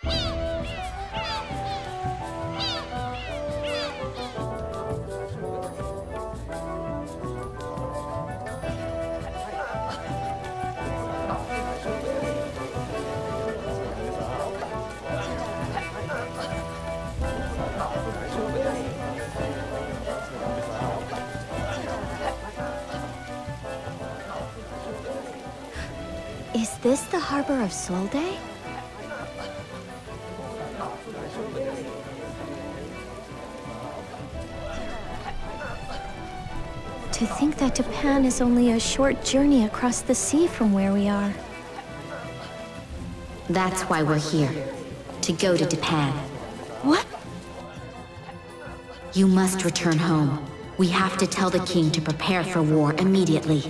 Is this the harbor of Solde? To think that Japan is only a short journey across the sea from where we are. That's why we're here. To go to Japan. What? You must return home. We have to tell the king to prepare for war immediately.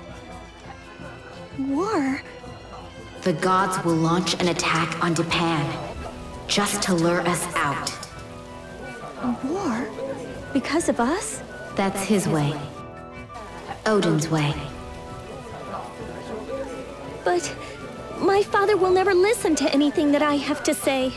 War? The gods will launch an attack on Japan, just to lure us out. War? Because of us? That's his way. Odin's way. But my father will never listen to anything that I have to say.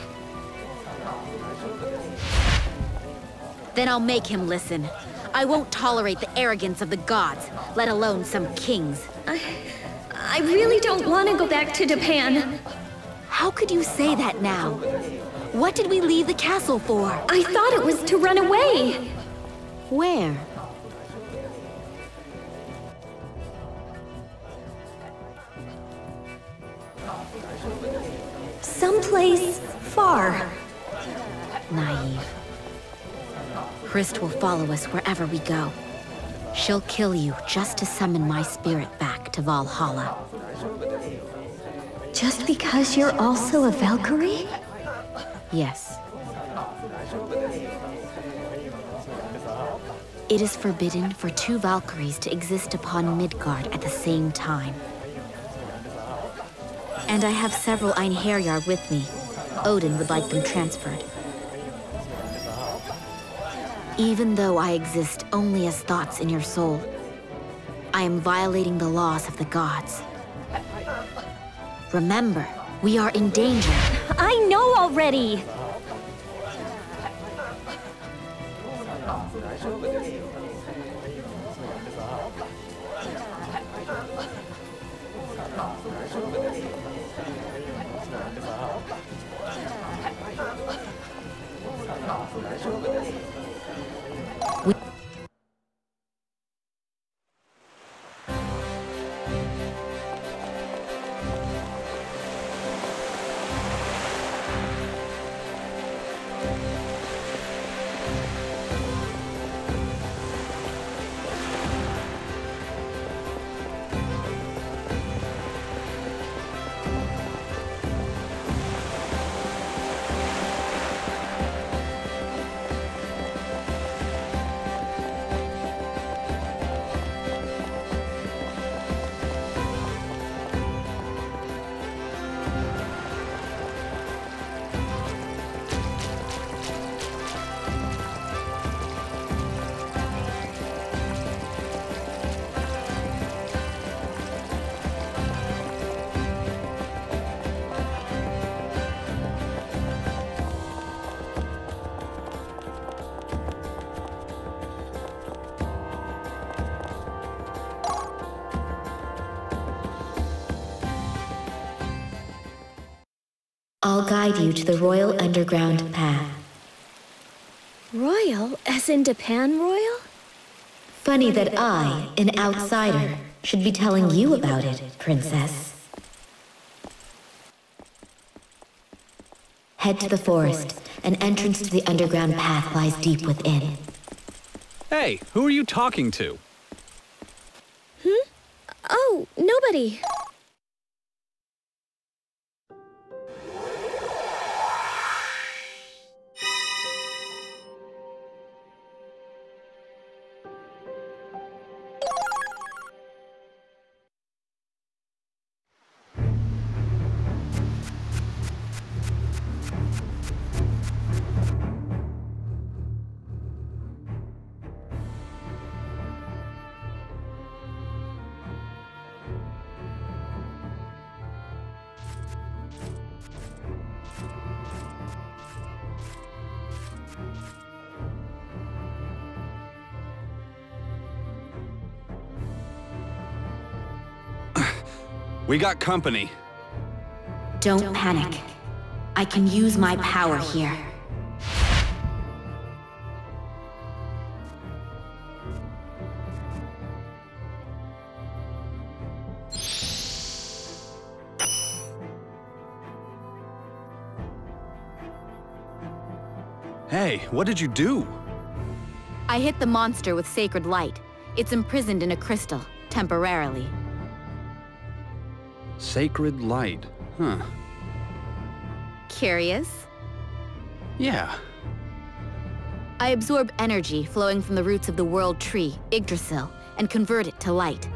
Then I'll make him listen. I won't tolerate the arrogance of the gods, let alone some kings. I really don't want to go back to Japan. How could you say that now? What did we leave the castle for? I thought it was to run away. Where? Someplace far. Naive. Hrist will follow us wherever we go. She'll kill you just to summon my spirit back to Valhalla. Just because you're also a Valkyrie? Yes. It is forbidden for two Valkyries to exist upon Midgard at the same time. And I have several Einherjar with me. Odin would like them transferred. Even though I exist only as thoughts in your soul, I am violating the laws of the gods. Remember, we are in danger. I know already! I'll guide you to the royal underground path. Royal? As in Japan royal? Funny that I, an outsider, should be telling you about it, princess. Head to the forest. An entrance to the underground path lies deep within. Hey, who are you talking to? Oh, nobody. We got company. Don't panic. I can use my power here. Hey, what did you do? I hit the monster with sacred light. It's imprisoned in a crystal, temporarily. Sacred light, huh? Curious? Yeah. I absorb energy flowing from the roots of the world tree, Yggdrasil, and convert it to light.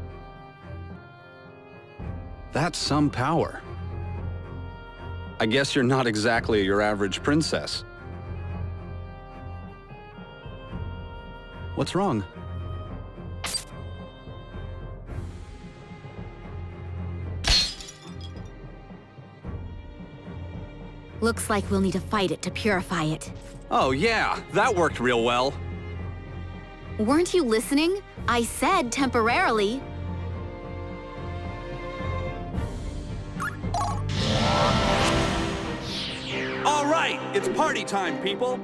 That's some power. I guess you're not exactly your average princess. What's wrong? Looks like we'll need to fight it to purify it. Oh yeah, that worked real well. Weren't you listening? I said temporarily. All right, it's party time, people.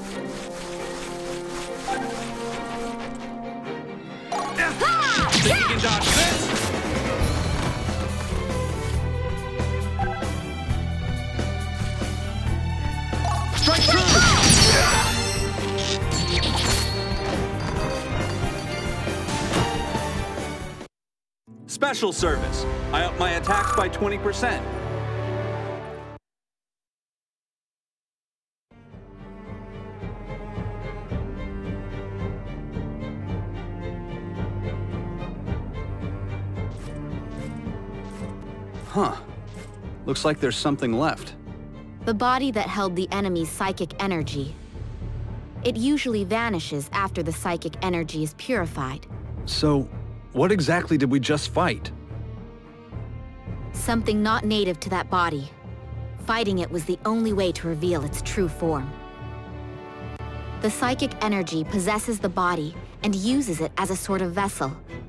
Think you can dodge this? Strike true! Special service. I up my attacks by 20%. Huh. Looks like there's something left. The body that held the enemy's psychic energy. It usually vanishes after the psychic energy is purified. So, what exactly did we just fight? Something not native to that body. Fighting it was the only way to reveal its true form. The psychic energy possesses the body and uses it as a sort of vessel.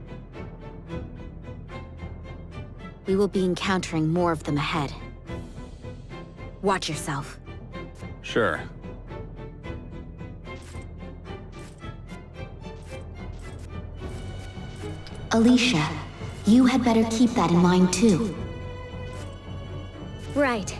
We will be encountering more of them ahead. Watch yourself. Sure. Alicia, you had better keep that in mind too. Right.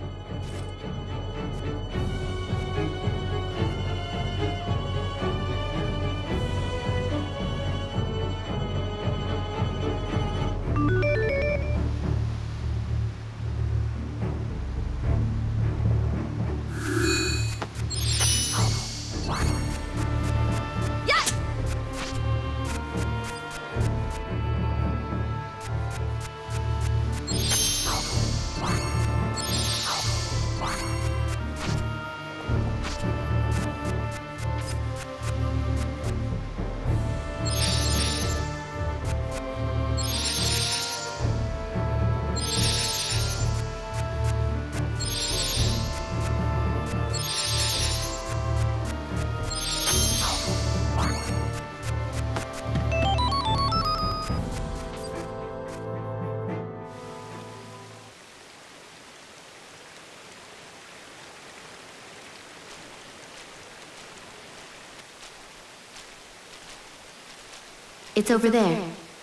It's over there.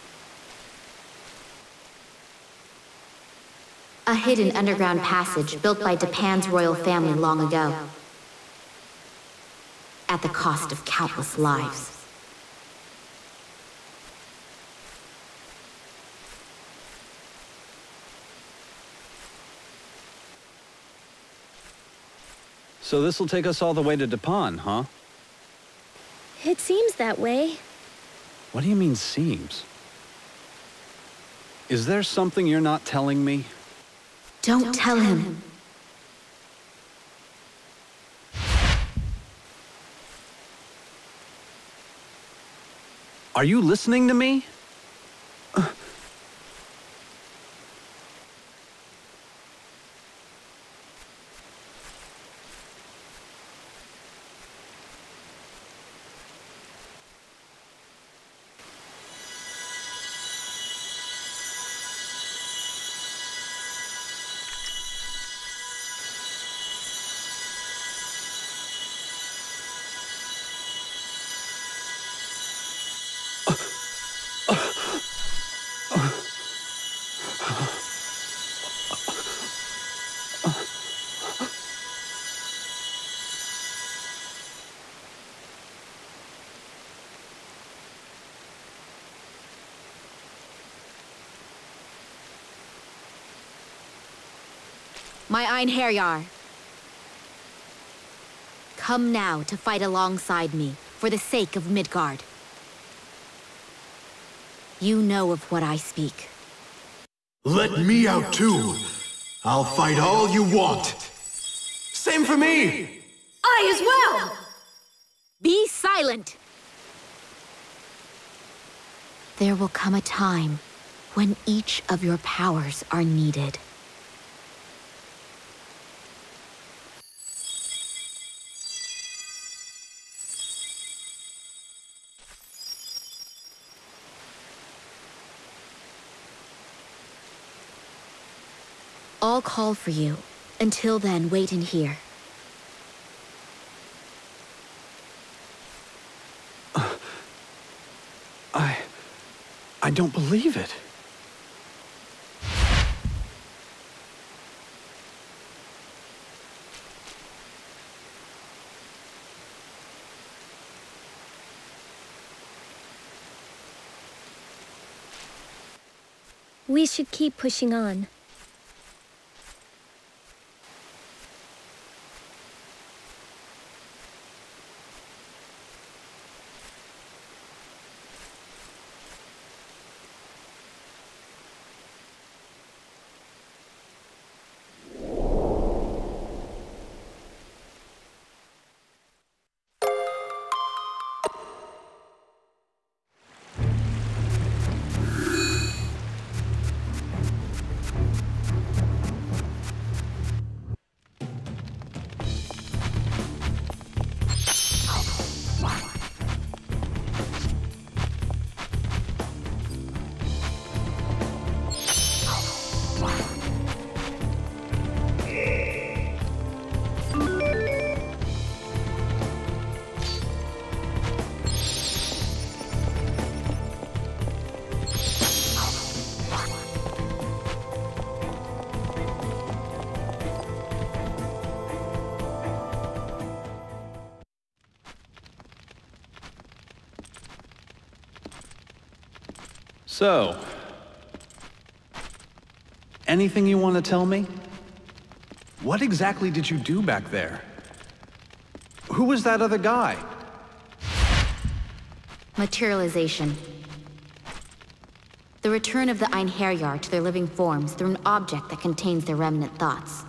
A hidden underground passage built by Japan's royal family long ago. At the cost of countless lives. So this'll take us all the way to Dapan, huh? It seems that way. What do you mean, seems? Is there something you're not telling me? Don't tell him. Are you listening to me? My Einherjar. Come now to fight alongside me, for the sake of Midgard. You know of what I speak. Let me out too. I'll fight all you want. Same for me! I as well! Be silent! There will come a time when each of your powers are needed. I'll call for you. Until then, wait in here. I don't believe it. We should keep pushing on. So, anything you want to tell me? What exactly did you do back there? Who was that other guy? Materialization. The return of the Einherjar to their living forms through an object that contains their remnant thoughts.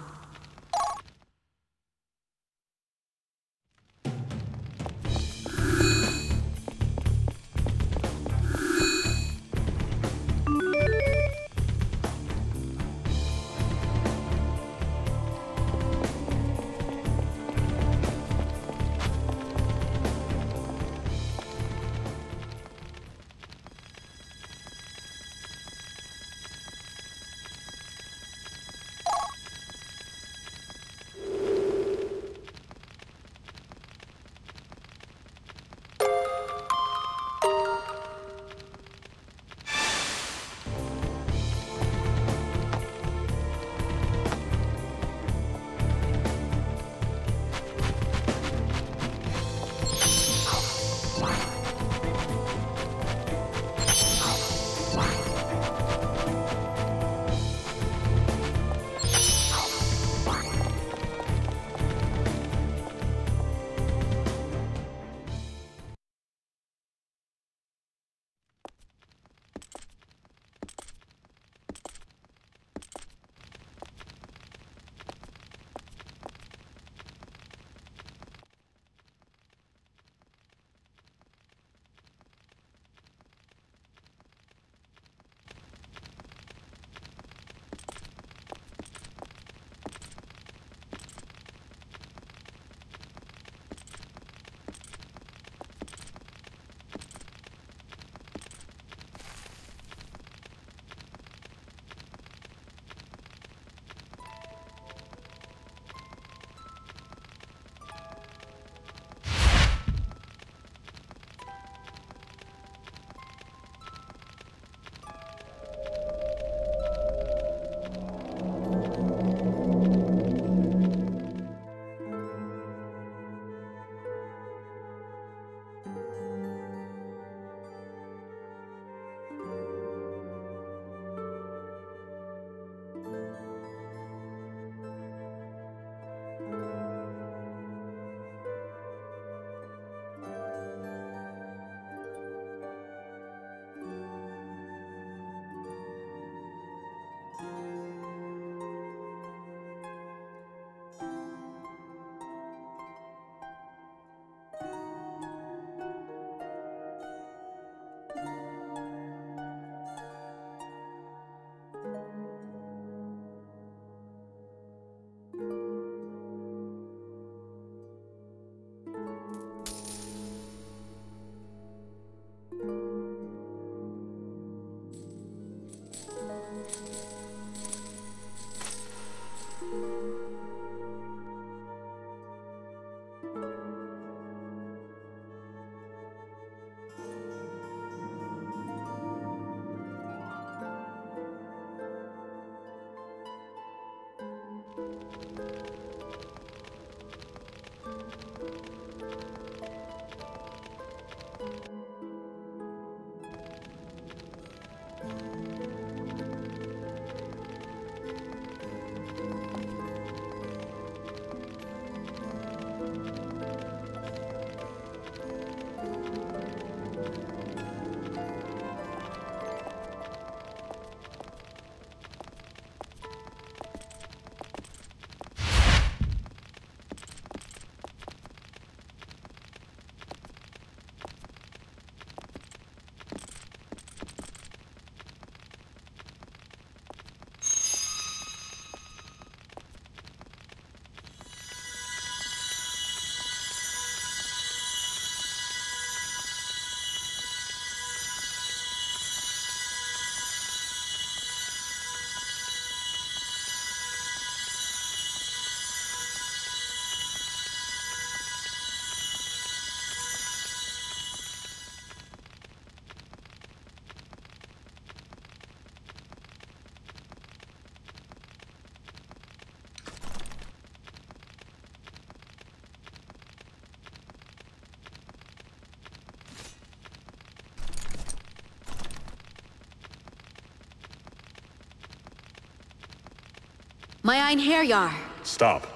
My Einherjar. Stop.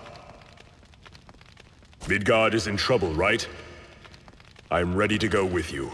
Midgard is in trouble, right? I'm ready to go with you.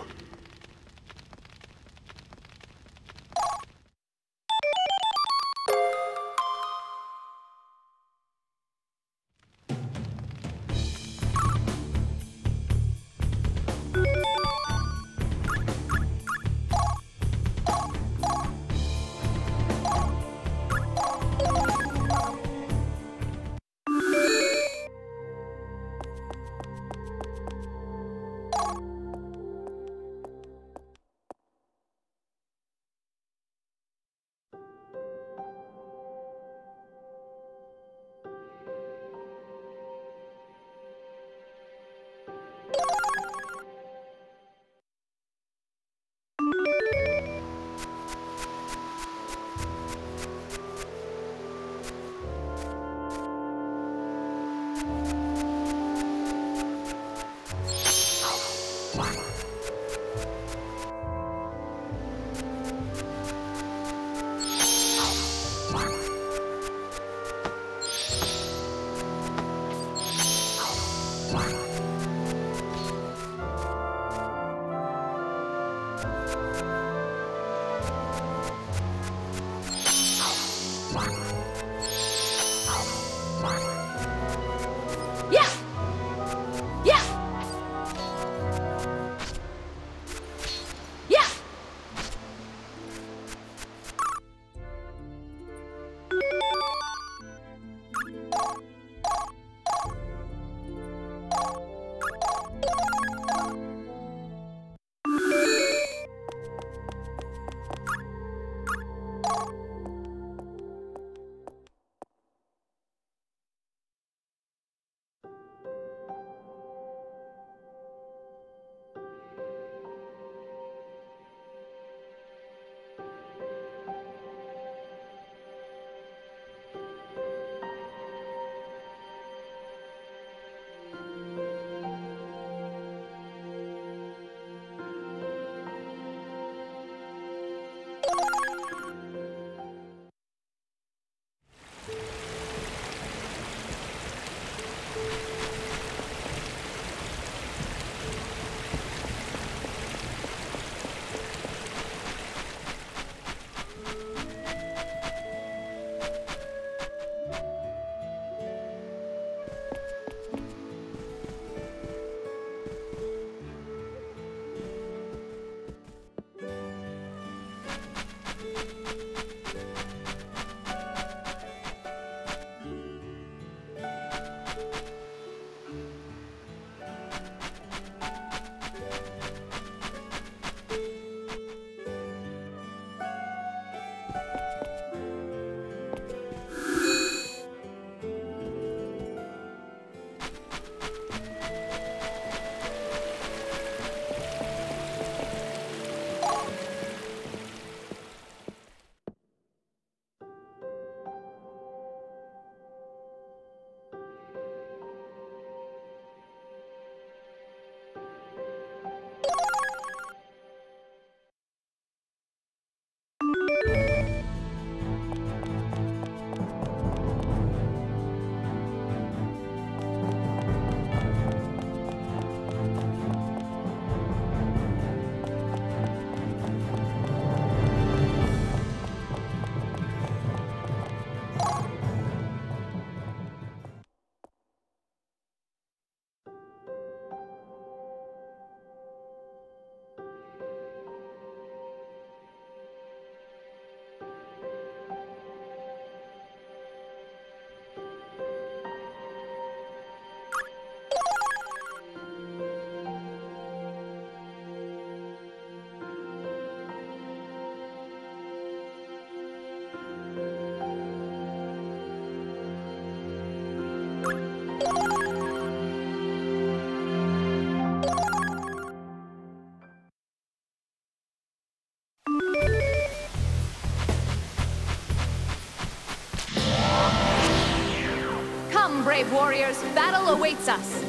brave warriors. Battle awaits us.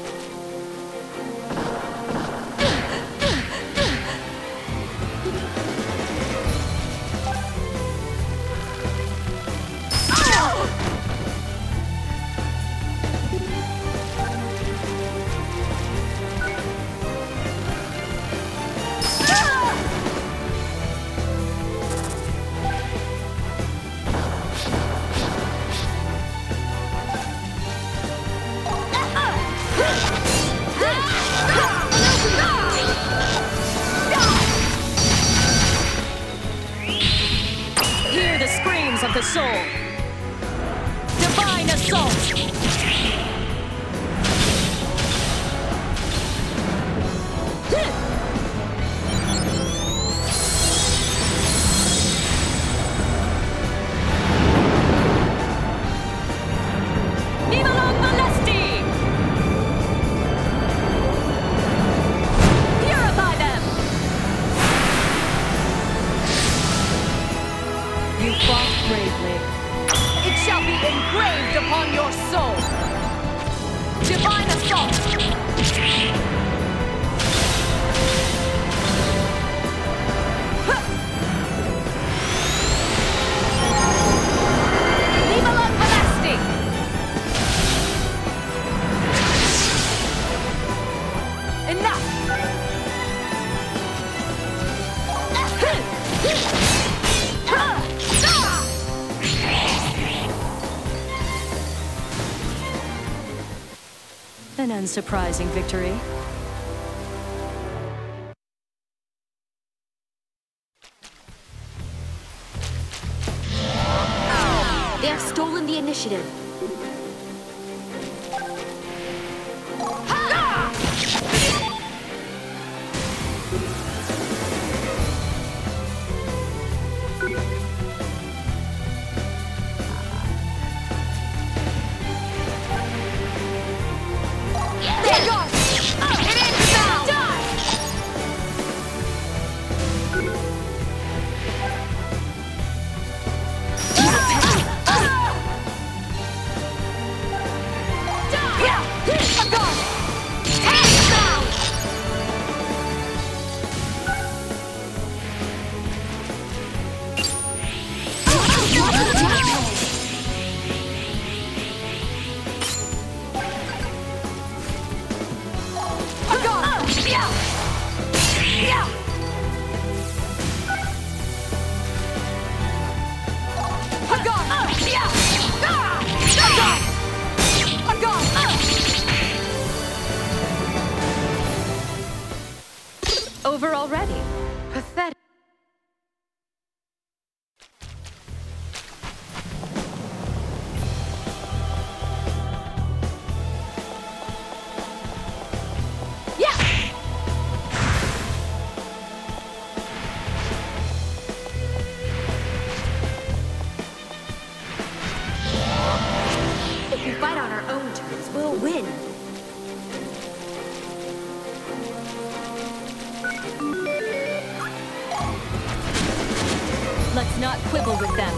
Hear the screams of the soul. Divine assault. Nivalang Molesti! Purify them! You fought bravely. It shall be engraved upon your soul. Divine assault. Nivalang Molesti! Enough! An unsurprising victory. They have stolen the initiative. Over already. Pathetic. If we fight on our own terms, we'll win. Let's not quibble with them.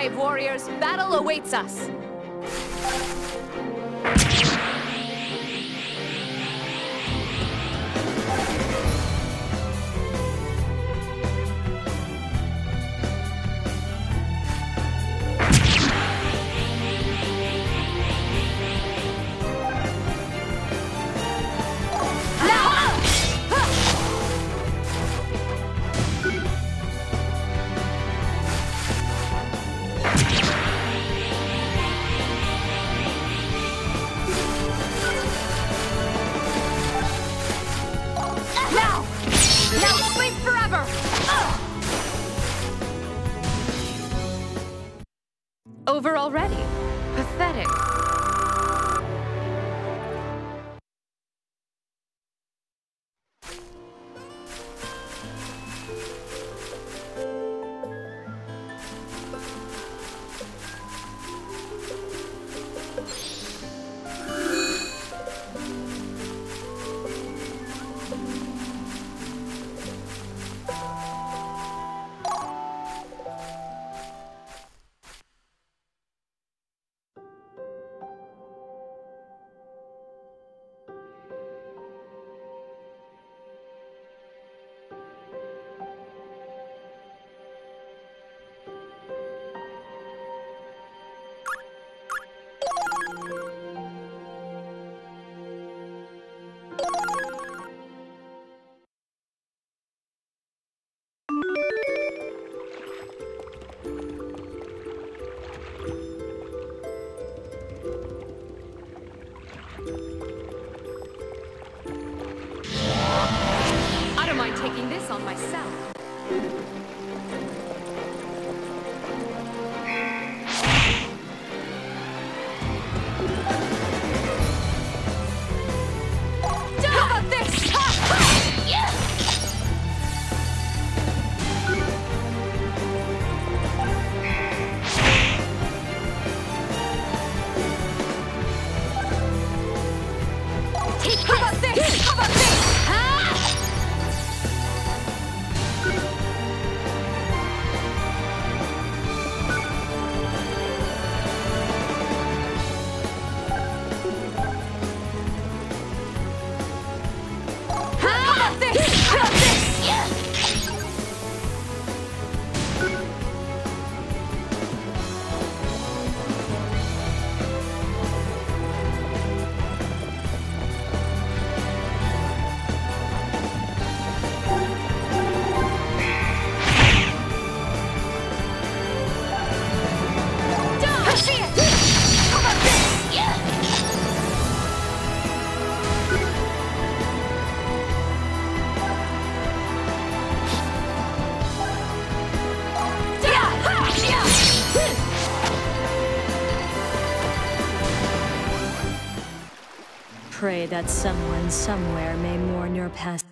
brave warriors, battle awaits us! Over already. Pathetic. I don't mind taking this on myself. How about this? How about this? How about this? Pray that someone somewhere may mourn your past.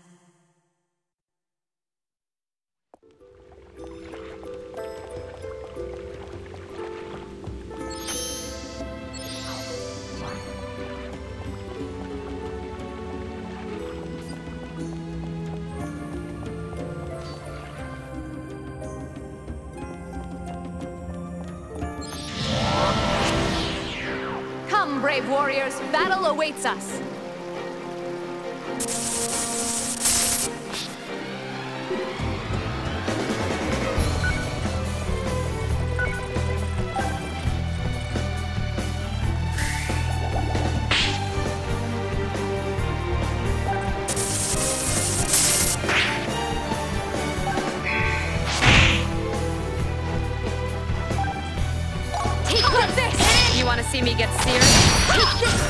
Come, brave warriors, battle awaits us! You want to see me get seared? Take this!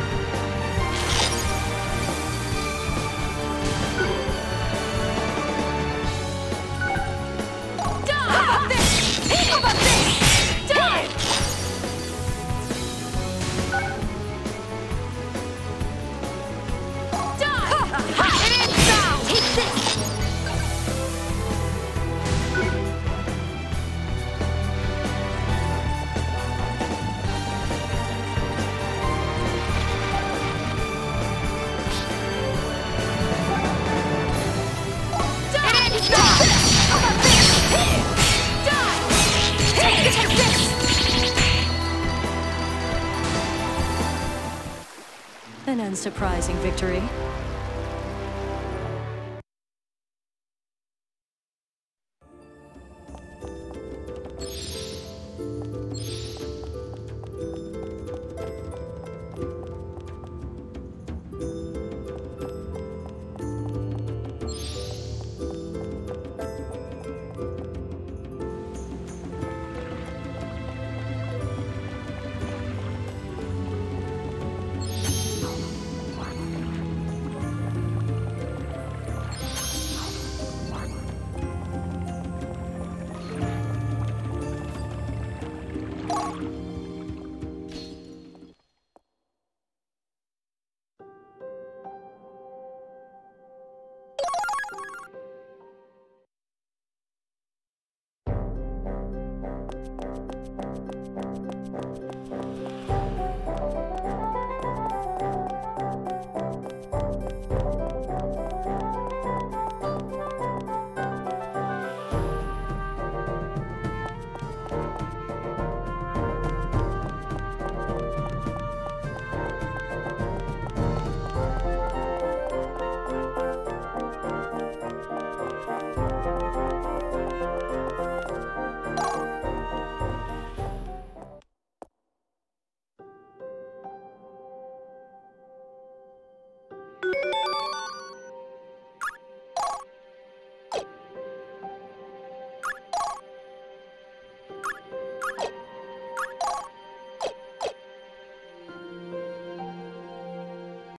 How about this? How about this? Die! Die! It is now! Take this! and surprising victory.